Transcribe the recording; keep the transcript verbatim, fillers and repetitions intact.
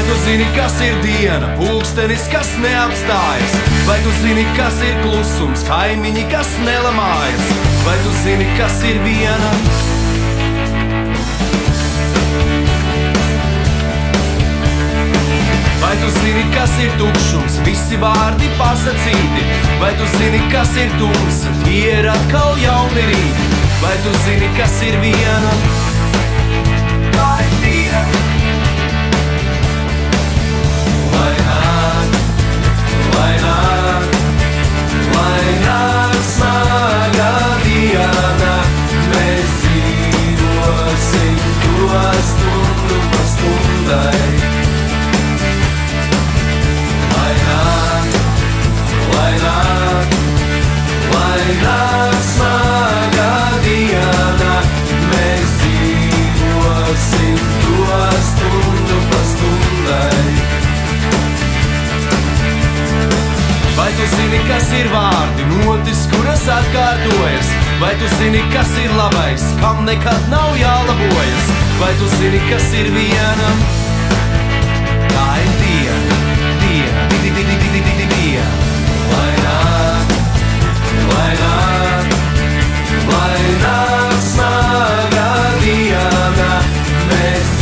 Vai tu zini, kas ir diena, pulkstenis, kas neapstājas? Vai tu zini, kas ir klusums, kaimiņi, kas nelamājas? Vai tu zini, kas ir viena? Vai tu zini, kas ir tukšums, visi vārdi pasacīti? Vai tu zini, kas ir tumsa, tie ir atkal jauni rīti? Vai tu zini, kas ir viena? Tā ir diena. Lai nāk, lai nāk, lai nāk smaga diena, mēs dzīvosim to stundu pa stundai. Lai nāk, lai nāk, lai nāk smaga diena, mēs dzīvosim to stundu pa stundai. Vai tu zini, kas ir vārdi, notis, kuras atkārtojas? Vai tu zini, kas ir labais, kam nekad nav jālabojas? Vai tu zini, kas ir viena? Tā ir diena, diena, di, di, di, di, di, di, di, diena. Lai nāk, lai nāk, lai nāk smaga diena, mēs